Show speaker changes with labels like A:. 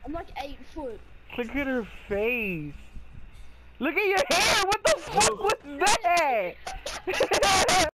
A: I'm like 8 foot.
B: Look at her face. Look at your hair. What the fuck was that?